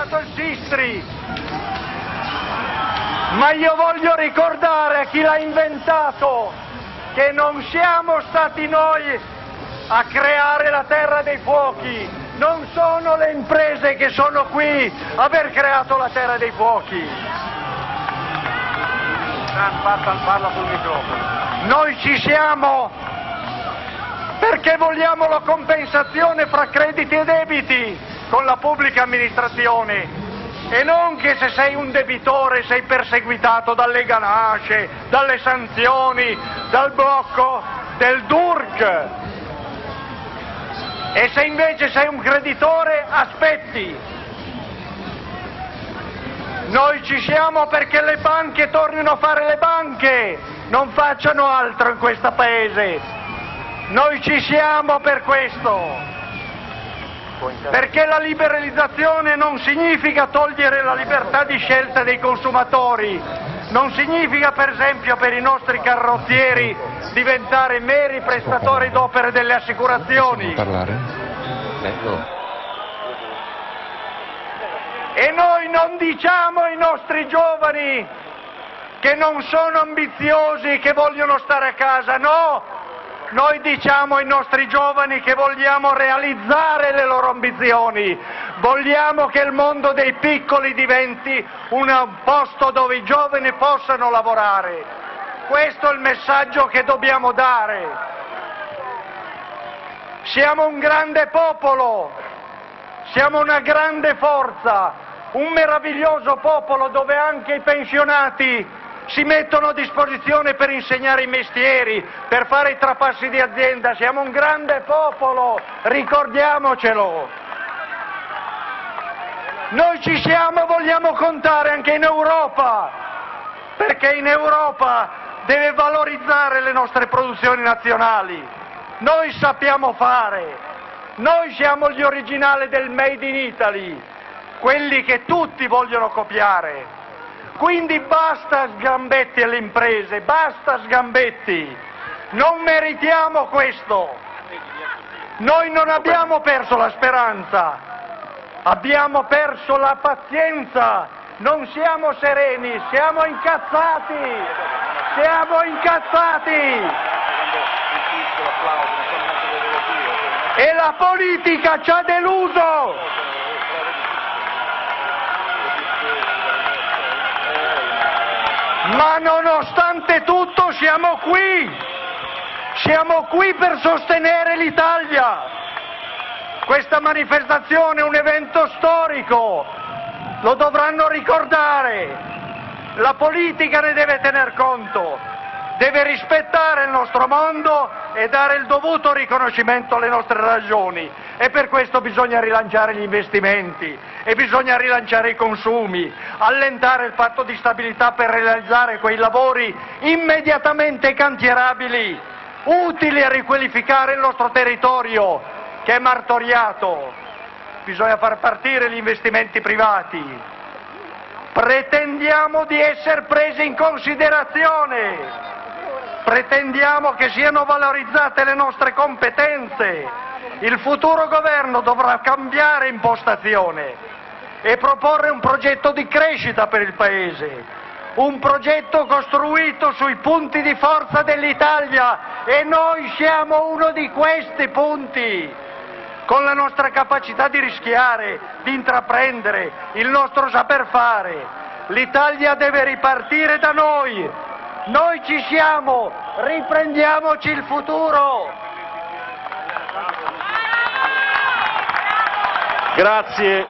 inventato il Sistri, ma io voglio ricordare a chi l'ha inventato che non siamo stati noi a creare la terra dei fuochi, non sono le imprese che sono qui a aver creato la terra dei fuochi. Parla sul microfono. Noi ci siamo perché vogliamo la compensazione fra crediti e debiti con la pubblica amministrazione, e non che se sei un debitore sei perseguitato dalle ganasce, dalle sanzioni, dal blocco del DURC, e se invece sei un creditore aspetti. Noi ci siamo perché le banche tornino a fare le banche, non facciano altro in questo paese. Noi ci siamo per questo. Perché la liberalizzazione non significa togliere la libertà di scelta dei consumatori, non significa per esempio per i nostri carrozzieri diventare meri prestatori d'opere delle assicurazioni. E noi non diciamo ai nostri giovani che non sono ambiziosi, che vogliono stare a casa, no! Noi diciamo ai nostri giovani che vogliamo realizzare le loro ambizioni, vogliamo che il mondo dei piccoli diventi un posto dove i giovani possano lavorare. Questo è il messaggio che dobbiamo dare. Siamo un grande popolo, siamo una grande forza, un meraviglioso popolo dove anche i pensionati si mettono a disposizione per insegnare i mestieri, per fare i trapassi di azienda. Siamo un grande popolo, ricordiamocelo. Noi ci siamo e vogliamo contare anche in Europa, perché in Europa deve valorizzare le nostre produzioni nazionali. Noi sappiamo fare, noi siamo gli originali del Made in Italy, quelli che tutti vogliono copiare. Quindi basta sgambetti alle imprese, basta sgambetti, non meritiamo questo. Noi non abbiamo perso la speranza, abbiamo perso la pazienza, non siamo sereni, siamo incazzati, e la politica ci ha deluso. Ma nonostante tutto siamo qui per sostenere l'Italia. Questa manifestazione è un evento storico, lo dovranno ricordare, la politica ne deve tener conto, deve rispettare il nostro mondo e dare il dovuto riconoscimento alle nostre ragioni, e per questo bisogna rilanciare gli investimenti e bisogna rilanciare i consumi, allentare il patto di stabilità per realizzare quei lavori immediatamente cantierabili, utili a riqualificare il nostro territorio che è martoriato. Bisogna far partire gli investimenti privati. Pretendiamo di essere presi in considerazione, pretendiamo che siano valorizzate le nostre competenze. Il futuro governo dovrà cambiare impostazione e proporre un progetto di crescita per il Paese, un progetto costruito sui punti di forza dell'Italia, e noi siamo uno di questi punti, con la nostra capacità di rischiare, di intraprendere, il nostro saper fare. L'Italia deve ripartire da noi, noi ci siamo, riprendiamoci il futuro. Grazie.